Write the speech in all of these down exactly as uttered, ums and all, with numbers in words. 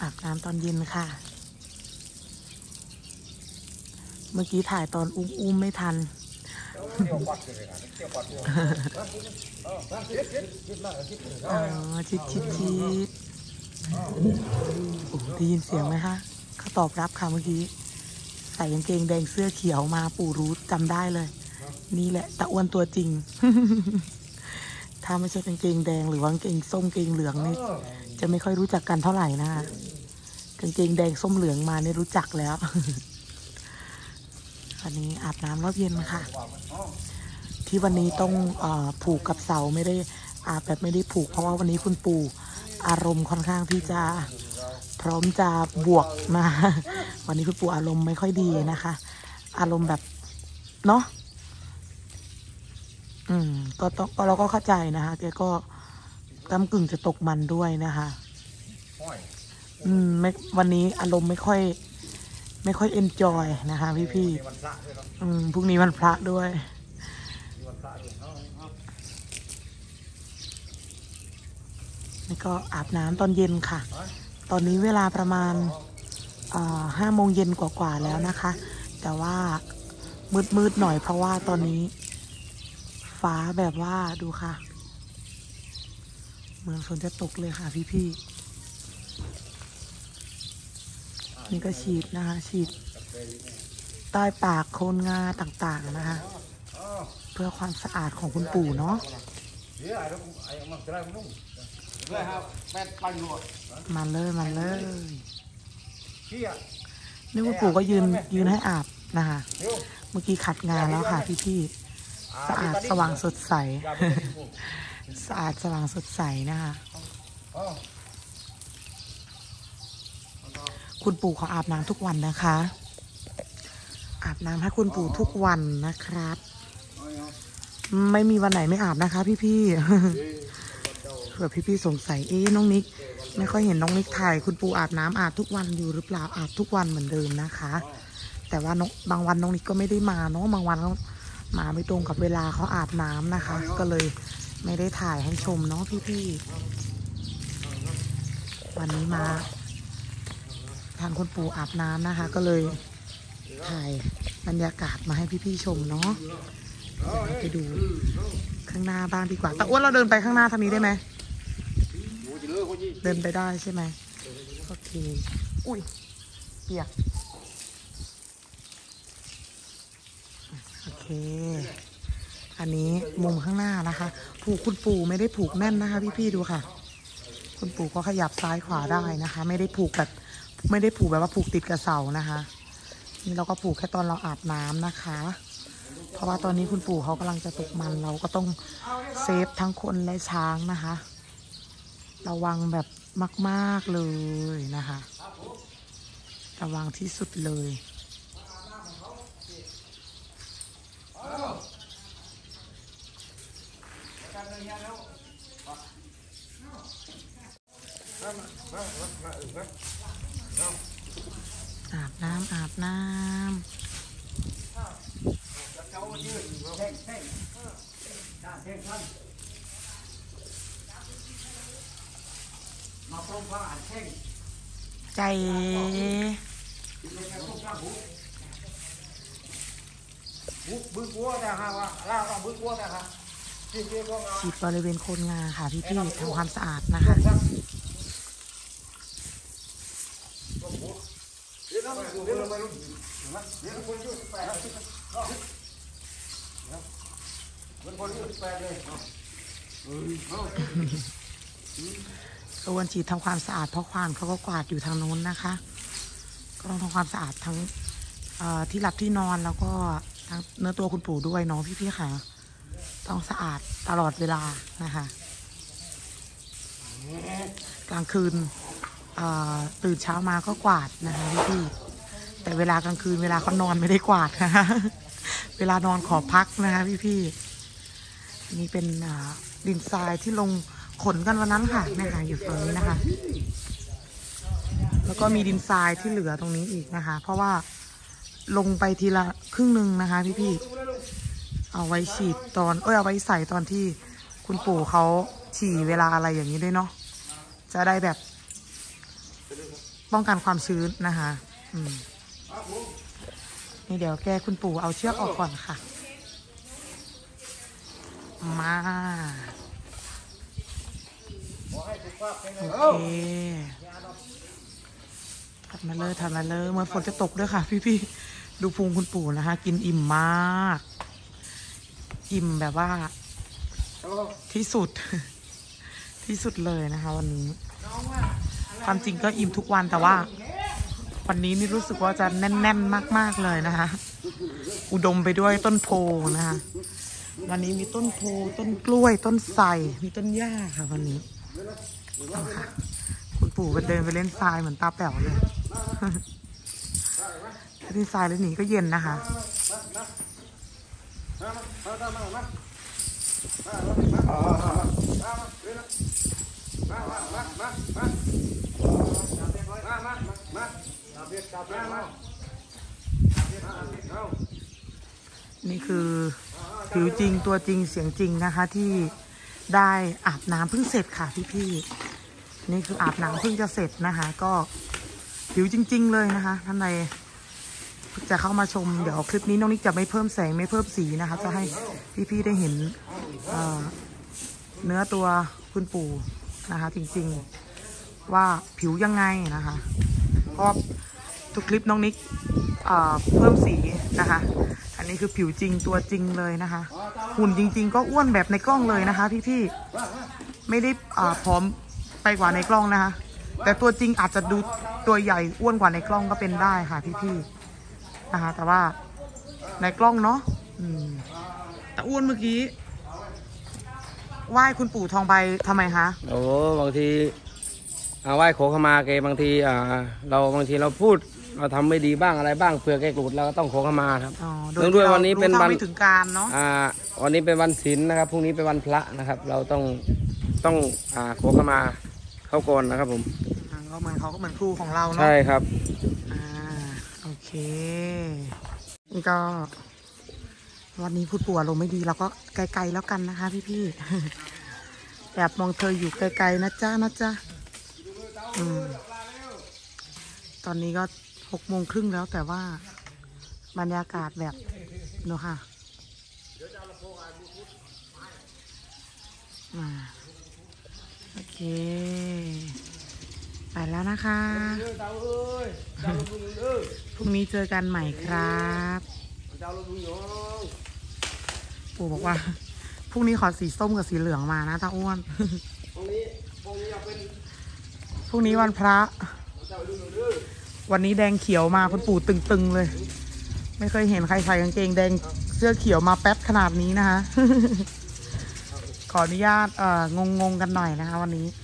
อาบน้ำตอนเย็นค่ะเมื่อกี้ถ่ายตอนอุ้มอุ้มไม่ทันอ๋อชิดชิดชิดได้ยินเสียงไหมคะเขาตอบรับค่ะเมื่อกี้ใส่กางเกงแดงเสื้อเขียวมาปู่รู้จำได้เลยนี่แหละตะอ้วนตัวจริงถ้าไม่ใช่กางเกงแดงหรือว่ากางเกงส้มเกงเหลืองนี่จะไม่ค่อยรู้จักกันเท่าไหร่นะคะกางเกงแดงส้มเหลืองมาเนี่ยรู้จักแล้ววันนี้อาบน้ำรอบเย็นค่ะที่วันนี้ต้องเอ่อผูกกับเสาไม่ได้อาบแบบไม่ได้ผูกเพราะว่าวันนี้คุณปู่อารมณ์ค่อนข้างที่จะพร้อมจะบวกนะวันนี้คุณปู่อารมณ์ไม่ค่อยดีนะคะอารมณ์แบบเนาะอืมก็ต้องเราก็เข้าใจนะคะแกก็กำกึ่งจะตกมันด้วยนะคะอืมไม่วันนี้อารมณ์ไม่ค่อยไม่ค่อยเอนจอยนะคะพี่พี่อืมพรุ่งนี้วันพระด้วยนี่ก็อาบน้ำตอนเย็นค่ะตอนนี้เวลาประมาณห้าโมงเย็นกว่าๆแล้วนะคะแต่ว่ามืดๆหน่อยเพราะว่าตอนนี้ฟ้าแบบว่าดูค่ะเหมือนฝนจะตกเลยค่ะพี่ๆนี่ก็ฉีดนะคะฉีดใต้ปากโคนงาต่างๆนะคะเพื่อความสะอาดของคุณปู่เนาะมาเลยมาเลยนี่คุณปู่ก็ยืนยืนให้อาบนะคะเมื่อกี้ขัดงานแล้วค่ะพี่ๆสะอาดสว่างสดใสสะอาดสว่างสดใสนะคะคุณปู่เขาอาบน้ำทุกวันนะคะอาบน้ำให้คุณปู่ทุกวันนะครับไม่มีวันไหนไม่อาบนะคะพี่ๆเผื่อพี่ๆสงสัยเอ๊ะน้องนิกไม่ค่อยเห็นน้องนิกถ่ายคุณปู่อาบน้ำอาบทุกวันอยู่หรือเปล่าอาบทุกวันเหมือนเดิมนะคะแต่ว่าบางวันน้องนิกก็ไม่ได้มาเนาะบางวันเขามาไม่ตรงกับเวลาเขาอาบน้ำนะคะก็เลยไม่ได้ถ่ายให้ชมเนาะพี่ๆวันนี้มาทางคุณปู่อาบน้ำนะคะก็เลยถ่ายบรรยากาศมาให้พี่ๆชมเนาะไปดูข้างหน้าบ้านดีกว่าแต่อ้วนเราเดินไปข้างหน้าทางนี้ได้ไหมเดินไปได้ใช่ไหมโอเคอุ้ยเปียกโอเคอันนี้มุมข้างหน้านะคะผูกคุณปู่ไม่ได้ผูกแน่นนะคะพี่ๆดูค่ะคุณปู่ก็ขยับซ้ายขวาได้นะคะไม่ได้ผูกแบบไม่ได้ผูกแบบว่าผูกติดกับเสานะคะนี่เราก็ผูกแค่ตอนเราอาบน้ำนะคะเพราะว่าตอนนี้คุณปู่เขากำลังจะตกมันเราก็ต้องเซฟทั้งคนและช้างนะคะระวังแบบมากๆเลยนะคะระวังที่สุดเลยอาบน้ำอาบน้ำใจฉีดบริเวณโคนงาค่ะพี่พี่ทำความสะอาดนะคะกระวนฉีดทำความสะอาดเพราะควานเขาก็กวาดอยู่ทางโน้นนะคะก็ต้องทำความสะอาดทั้งที่หลับที่นอนแล้วก็ทั้งเนื้อตัวคุณปู่ด้วยเนาะพี่ๆค่ะต้องสะอาดตลอดเวลานะคะกลางคืนตื่นเช้ามาก็กวาดนะคะพี่ๆแต่เวลากลางคืนเวลาเขานอนไม่ได้กวาดนะคะเวลานอนขอพักนะคะพี่ๆนี่เป็นดินทรายที่ลงขนกันวันนั้นค่ะนะคะอยู่ตรงนี้นะคะแล้วก็มีดินทรายที่เหลือตรงนี้อีกนะคะเพราะว่าลงไปทีละครึ่งหนึ่งนะคะพี่ๆเอาไว้ฉีดตอนเออเอาไว้ใส่ตอนที่คุณปู่เขาฉี่เวลาอะไรอย่างนี้ด้วยเนาะจะได้แบบป้องกันความชื้นนะคะอืมนี่เดี๋ยวแกคุณปู่เอาเชือกออกก่อนค่ะมาโอเคถัดมาเลยถัดมาเลยเหมือนฝนจะตกด้วยค่ะพี่ๆดูพุงคุณปู่นะคะกินอิ่มมากอิ่มแบบว่าที่สุดที่สุดเลยนะคะวันนี้ความจริงก็อิ่มทุกวันแต่ว่าวันนี้นี่รู้สึกว่าจะแน่นๆมากๆเลยนะคะอุดมไปด้วยต้นโพนะคะวันนี้มีต้นโพต้นกล้วยต้นไทรมีต้นหญ้าค่ะวันนี้เอาค่ะคุณปู่ก็เดินไปเล่นทรายเหมือนตาแป๋วเลยเล่นทรายแล้วหนีก็เย็นนะคะนี่คือผิวจริงตัวจริงเสียงจริงนะคะที่ได้อาบน้ำเพิ่งเสร็จค่ะพี่ๆนี่คืออาบน้ำเพิ่งจะเสร็จนะคะก็ผิวจริงๆเลยนะคะท่านใดจะเข้ามาชมเดี๋ยวคลิปนี้น้องนิกจะไม่เพิ่มแสงไม่เพิ่มสีนะคะจะให้พี่ๆได้เห็น เอ่อ เนื้อตัวคุณปู่นะคะจริงๆว่าผิวยังไงนะคะเพราะทุกคลิปน้องนิกเพิ่มสีนะคะอันนี้คือผิวจริงตัวจริงเลยนะคะหุ่นจริงๆก็อ้วนแบบในกล้องเลยนะคะพี่ๆไม่ได้ผอมไปกว่าในกล้องนะคะแต่ตัวจริงอาจจะดูตัวใหญ่อ้วนกว่าในกล้องก็เป็นได้ค่ะพี่ๆนะคะแต่ว่าในกล้องเนาะแต่อ้วนเมื่อกี้ไหว้คุณปู่ทองใบทำไมคะโอ้บางทีไหว้ขอขมาแกบางทีอ่าเราบางทีเราพูดเราทำไม่ดีบ้างอะไรบ้างเผื่อแกโกรธเราก็ต้องขอขมาครับเนื่องด้วยวันนี้เป็นวันถึงการเนาะอ่าวันนี้เป็นวันศีลนะครับพรุ่งนี้เป็นวันพระนะครับเราต้องต้องอ่าขอขมาเขาก่อนนะครับผมก็เหมือนเขาก็เหมือนครูของเราเนาะใช่ครับอ่าโอเคนี่ก็วันนี้พูดปู่อารมณ์ไม่ดีเราก็ไกลๆแล้วกันนะคะพี่ๆแบบมองเธออยู่ไกลๆนะจ๊ะนะจ๊ะอืมตอนนี้ก็หกโมงครึ่งแล้วแต่ว่าบรรยากาศแบบเนาะค่ะมาโอเคไปแล้วนะคะพรุ่งนี้เจอกันใหม่ครับปู่บอกว่าพรุ่งนี้ขอสีส้มกับสีเหลืองมานะตาอ้วนพรุ่งนี้วันพระวันนี้แดงเขียวมาคุณปู่ตึงๆเลยไม่เคยเห็นใครใส่กางเกงแดงเสื้อเขียวมาแป๊บขนาดนี้นะคะ ขออนุญาตเอ่องงๆกันหน่อยนะคะวันนี้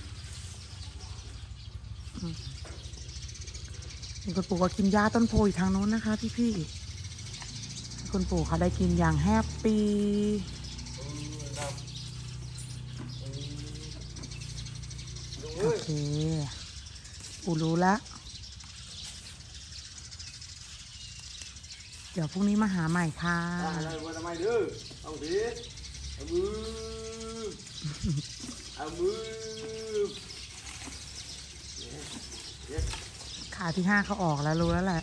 คุณปู่ก็กินหญ้าต้นโพอีกทางโน้นนะคะพี่ๆคุณปู่เขาได้กินอย่างแฮปปี้โอเคปู่รู้แล้วเดี๋ยวพรุ่งนี้มาหาใหม่ค่ะขาที่ห้าเขาออกแล้วรู้แล้วแหละ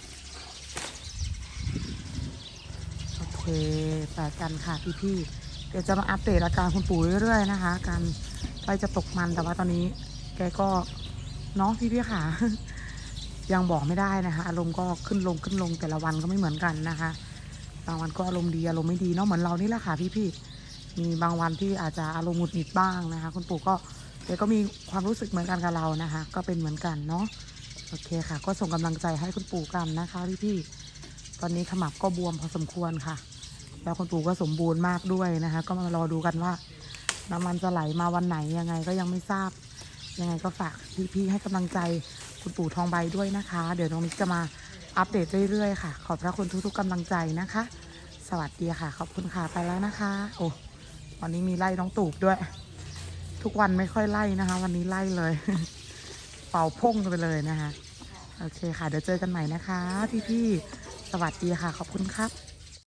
โอเคแปดกันค่ะพี่ๆเดี๋ยวจะมาอัปเดตอาการคุณปู่เรื่อยๆนะคะการใกล้จะตกมันแต่ว่าตอนนี้แกก็เนาะพี่ๆค่ะยังบอกไม่ได้นะคะอารมณ์ก็ขึ้นลงขึ้นลงแต่ละวันก็ไม่เหมือนกันนะคะบางวันก็อารมณ์ดีอารมณ์ไม่ดีเนาะเหมือนเรานี่แหละค่ะพี่ๆมีบางวันที่อาจจะอารมณ์หงุดหงิดบ้างนะคะคุณปู่ก็แกก็มีความรู้สึกเหมือนกันกับเรานะคะก็เป็นเหมือนกันเนาะโอเคค่ะก็ส่งกำลังใจให้คุณปู่กันนะคะพี่ๆตอนนี้ขมับก็บวมพอสมควรค่ะแล้วคุณปู่ก็สมบูรณ์มากด้วยนะคะก็มารอดูกันว่าน้ำมันจะไหลมาวันไหนยังไงก็ยังไม่ทราบยังไงก็ฝากพี่ๆให้กำลังใจคุณปู่ทองใบด้วยนะคะเดี๋ยวน้องนิกจะมาอัปเดตเรื่อยๆค่ะขอบพระคุณทุกๆกำลังใจนะคะสวัสดีค่ะขอบคุณค่ะไปแล้วนะคะโอ้วันนี้มีไล่น้องตูบด้วยทุกวันไม่ค่อยไล่นะคะวันนี้ไล่เลย เป่าพ่งกันไปเลยนะคะโอเคค่ะเดี๋ยวเจอกันใหม่นะคะพี่ๆสวัสดีค่ะขอบคุณครับ